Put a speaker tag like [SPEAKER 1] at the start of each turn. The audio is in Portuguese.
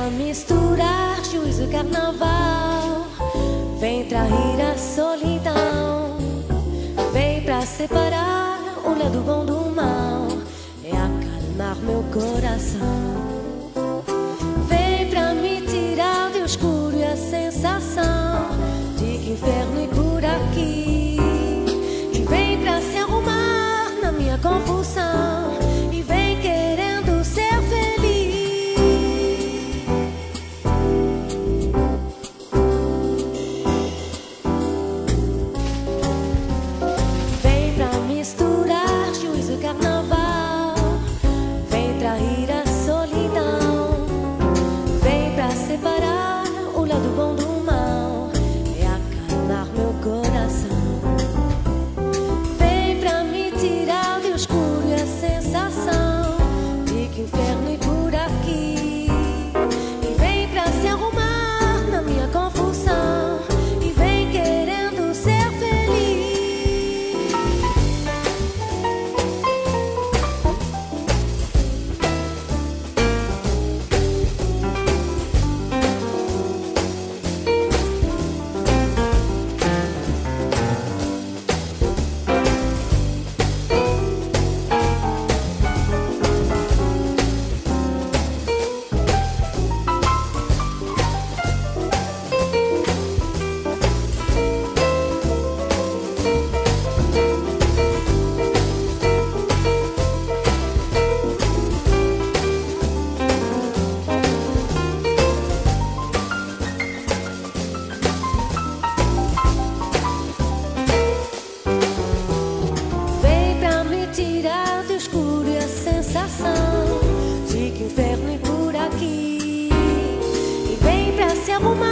[SPEAKER 1] misturar juízo e carnaval, vem trair a solidão, vem pra separar o lado bom do mal e acalmar meu coração. Vem pra me tirar do escuro e a sensação de que inferno é por aqui, e vem pra se arrumar na minha confusão e vem querendo ser feliz. Vem pra misturar juízo e carnaval, vem trair a solidão, vem pra separar o lado bom do mal e acalmar meu coração. Vem pra me tirar do escuro e a sensação de que inferno é por aqui, e vem pra se arrumar na minha confusão e vem querendo ser feliz. Tirar do escuro e a sensação de que o inferno é por aqui, e vem pra se arrumar